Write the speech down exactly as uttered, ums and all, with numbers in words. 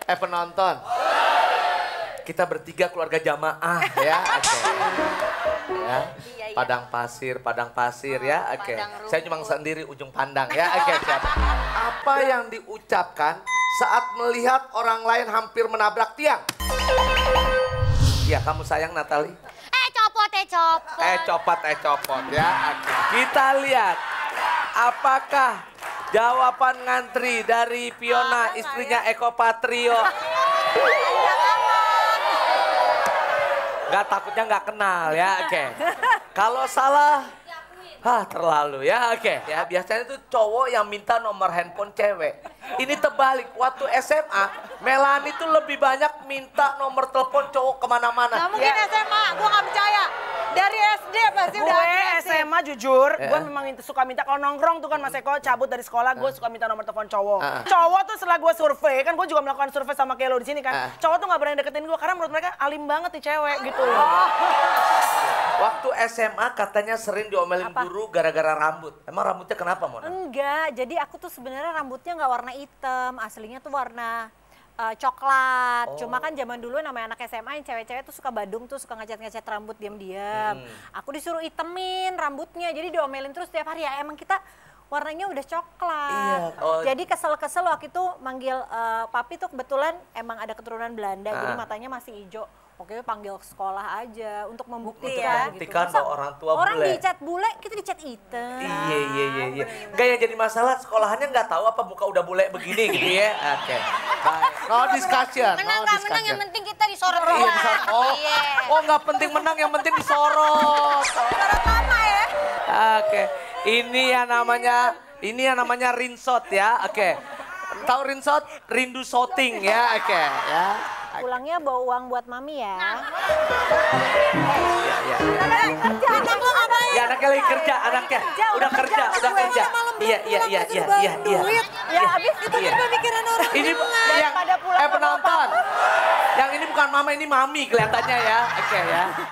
Eh penonton. Kita bertiga keluarga jamaah ya. Oke. Okay. Ya. Padang pasir, padang pasir ya. Oke. Okay. Saya cuma sendiri ujung pandang ya. Oke, okay, siap. Apa yang diucapkan saat melihat orang lain hampir menabrak tiang? Ya, kamu sayang Natali? Eh copot, eh copot. Eh copot, eh copot ya. Okay. Kita lihat apakah jawaban ngantri dari Fiona istrinya Eko Patrio. Gak takutnya nggak kenal ya, oke. Okay. Kalau salah, ah terlalu ya, oke. Okay. Ya biasanya itu cowok yang minta nomor handphone cewek. Ini terbalik, waktu S M A, Melani tuh lebih banyak minta nomor telepon cowok kemana-mana. Gak mungkin ya. S M A, gue gak percaya. Dari S D pasti gue udah S M A jujur, yeah. gue memang suka minta, kalau nongkrong tuh kan Mas Eko cabut dari sekolah, gue uh. suka minta nomor telepon cowok. Uh. Cowok tuh setelah gue survei, kan gue juga melakukan survei sama kayak lo di sini kan. Uh. Cowok tuh gak berani deketin gue, karena menurut mereka alim banget nih cewek gitu. Oh. Waktu S M A katanya sering diomelin Apa? guru gara-gara rambut. Emang rambutnya kenapa, Mona? Enggak, jadi aku tuh sebenarnya rambutnya nggak warna hitam, aslinya tuh warna uh, coklat. Oh. Cuma kan zaman dulu namanya anak S M A yang cewek-cewek tuh suka badung tuh, suka ngecat-ngecat rambut diam-diam. Hmm. Aku disuruh itemin rambutnya, jadi diomelin terus tiap hari. Ya emang kita warnanya udah coklat. Iya. Oh. Jadi kesel-kesel waktu itu manggil uh, papi tuh kebetulan emang ada keturunan Belanda, ah. jadi matanya masih hijau. Oke, panggil sekolah aja untuk membuktikan. Untuk membuktikan gitu. bahwa orang tua orang bule. Orang dicat bule, kita dicat hitam. Iya, iya, iya. iya. Enggak, yang jadi masalah sekolahannya nggak tahu apa muka udah bule begini gitu ya. Oke. Okay. No discussion. Menang no nggak discussion. menang, yang penting kita disorot. Iya, oh, yeah. oh nggak penting menang, yang penting disorot. Sorot mama ya. Oke, okay. ini yang namanya, ini yang namanya rinshot ya. Oke. Okay. Tahu rinshot? Rindu shooting ya. Oke, okay. ya. Pulangnya bawa uang buat mami ya. Iya, iya. Kerja, anak lo ngapain? Ya anaknya lagi kerja, anaknya. Udah kerja, udah kerja. Iya, iya, iya, iya, iya, iya. Ya habis itu kan pemikiran orang. Ini yang, eh penonton. Yang ini bukan mama, ini mami kelihatannya ya. Oke ya.